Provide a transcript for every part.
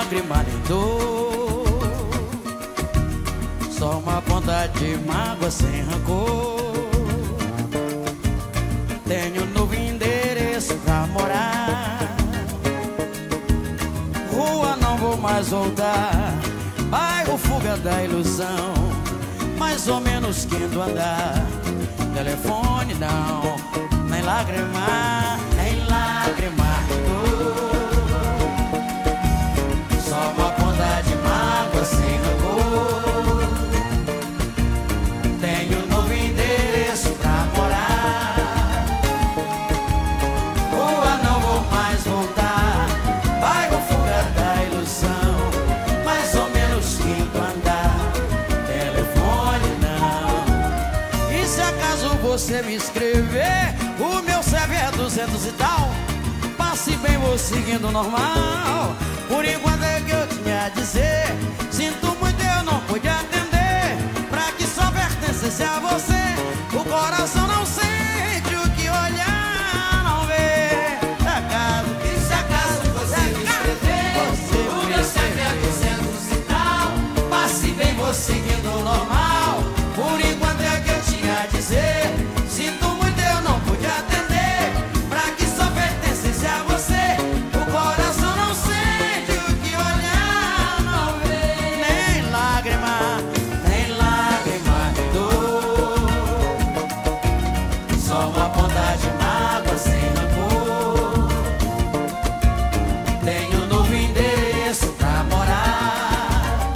lágrima nem dor, só uma ponta de mágoa sem rancor. Tenho um novo endereço pra morar, rua não vou mais voltar, bairro fuga da ilusão, mais ou menos quinto andar. Telefone não, nem lágrima, nem lágrima. Só uma ponta de mágoa sem rancor. Tenho um novo endereço pra morar, rua não vou mais voltar, bairro fuga da ilusão, mais ou menos quinto andar. Telefone não. E se acaso você me escrever, o meu CEP é 200 e tal, passe bem, vou seguindo normal. Por enquanto é que eu tinha a dizer, sinto muito, eu não pude atender, pra que só pertencesse a você. O coração não sente o que olhar não vê. E se acaso você me escrever, o meu CEP é 200 e tal, passe bem, vou seguindo normal. Por enquanto é que eu tinha a dizer, sinto muito, eu não pude atender, pra que só pertencesse a você. O coração não sente o que olhar não vê. Nem lágrima, nem lágrima de dor, só uma ponta de mágoa sem rancor. Tenho um novo endereço pra morar,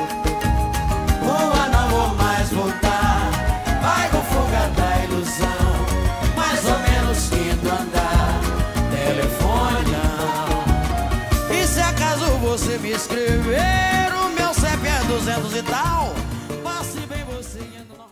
rua não vou mais voltar, bairro fuga da ilusão, mais ou menos quinto andar. Telefone não. E se acaso você me escrever, o meu CEP é 200 e tal, passe bem você indo.